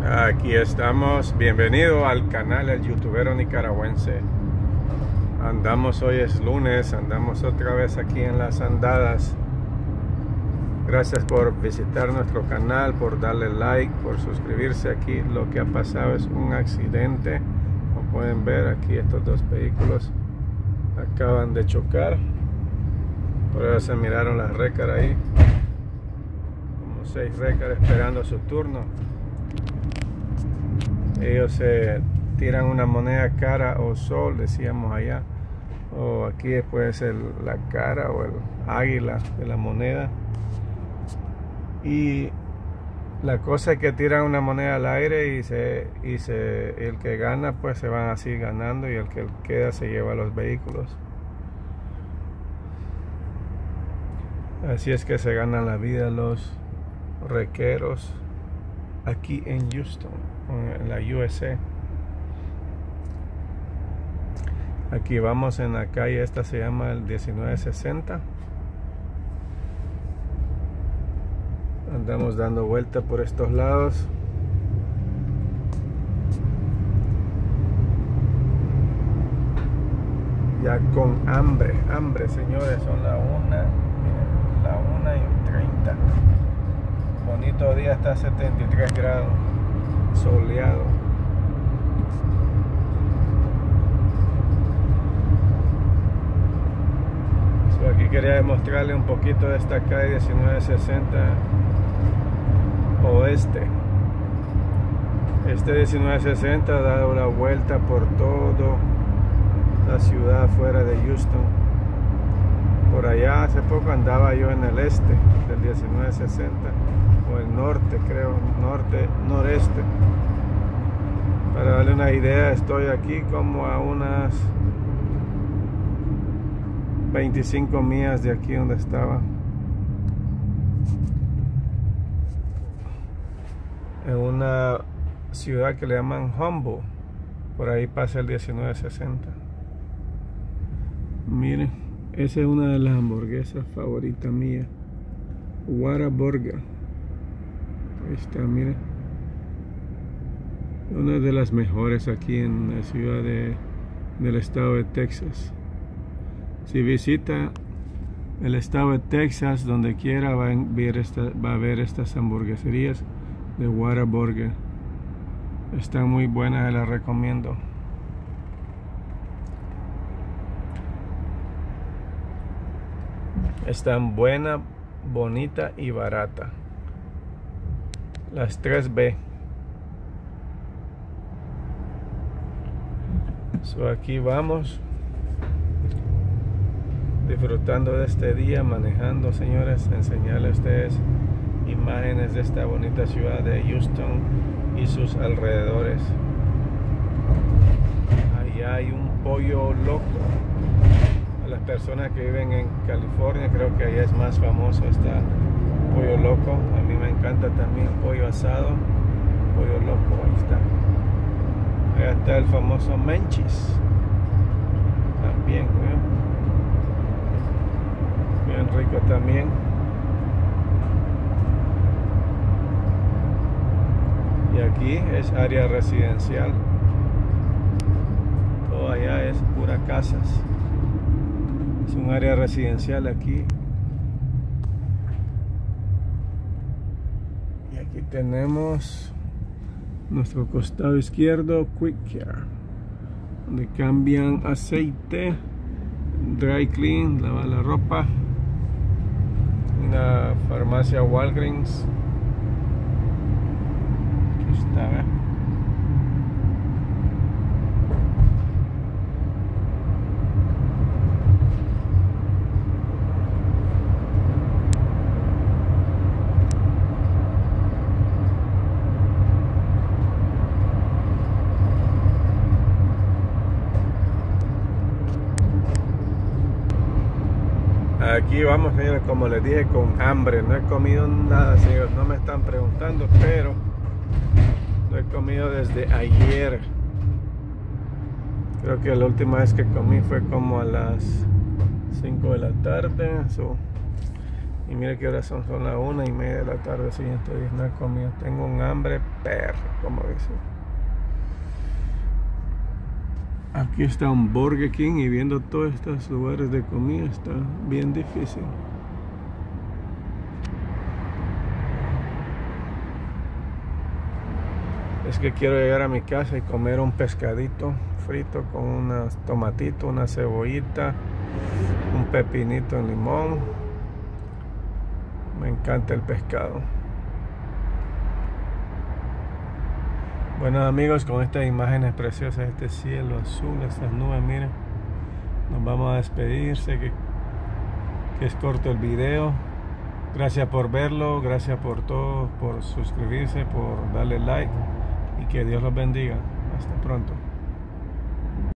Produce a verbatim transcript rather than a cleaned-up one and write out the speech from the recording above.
Aquí estamos, bienvenido al canal El Youtubero Nicaragüense. Andamos, hoy es lunes, andamos otra vez aquí en las andadas. Gracias por visitar nuestro canal, por darle like, por suscribirse. Aquí lo que ha pasado es un accidente. Como pueden ver, aquí estos dos vehículos acaban de chocar. Por eso se miraron las récaras ahí, como seis récaras esperando su turno. Ellos se tiran una moneda cara o sol, decíamos allá, o aquí después el, la cara o el águila de la moneda. Y la cosa es que tiran una moneda al aire y se y se el que gana pues se van así ganando, y el que queda se lleva los vehículos. Así es que se ganan la vida los requeros aquí en Houston, en la U S A. Aquí vamos en la calle, esta se llama el diecinueve sesenta. Andamos dando vuelta por estos lados. Ya con hambre, hambre señores, son la una, la una y treinta. Bonito día, está a setenta y tres grados, soleado. So, aquí quería demostrarle un poquito de esta calle diecinueve sesenta oeste. Este diecinueve sesenta da una vuelta por toda la ciudad fuera de Houston. Por allá hace poco andaba yo en el este del diecinueve sesenta, o el norte, creo, norte, noreste. Para darle una idea, estoy aquí como a unas veinticinco millas de aquí donde estaba. En una ciudad que le llaman Humble. Por ahí pasa el diecinueve sesenta. Miren, esa es una de las hamburguesas favoritas mías, Whataburger. Ahí está, miren, una de las mejores aquí en la ciudad de, del estado de Texas. Si visita el estado de Texas, donde quiera va a ver, esta, va a ver estas hamburgueserías de Whataburger. Están muy buenas, las recomiendo. Están buena, bonita y barata. Las tres B. So, aquí vamos disfrutando de este día, manejando, señores, enseñarles a ustedes imágenes de esta bonita ciudad de Houston y sus alrededores. Allá hay un pollo loco. A las personas que viven en California, creo que allá es más famoso este pollo loco. A mí me encanta también el pollo asado, pollo loco. Ahí está. Allá está el famoso Menchis también, ¿eh? Bien rico también. Y aquí es área residencial. Todo allá es pura casas. Es un área residencial aquí. Y aquí tenemos nuestro costado izquierdo, Quick Care, donde cambian aceite, dry clean, lavar la ropa. Una farmacia Walgreens. Aquí está, ¿eh? Aquí vamos, señores, como les dije, con hambre. No he comido nada, señores, no me están preguntando, pero no he comido desde ayer. Creo que la última vez que comí fue como a las cinco de la tarde. So, Y mire que ahora son, son las una y media de la tarde. Si yo todavía no he comido. Tengo un hambre perro, como dice. Aquí está un Burger King y viendo todos estos lugares de comida está bien difícil. Es que quiero llegar a mi casa y comer un pescadito frito con unos tomatitos, una cebollita, un pepinito en limón. Me encanta el pescado. Bueno amigos, con estas imágenes preciosas, este cielo azul, estas nubes, miren, nos vamos a despedir. Sé que, que es corto el video. Gracias por verlo, gracias por todo, por suscribirse, por darle like y que Dios los bendiga. Hasta pronto.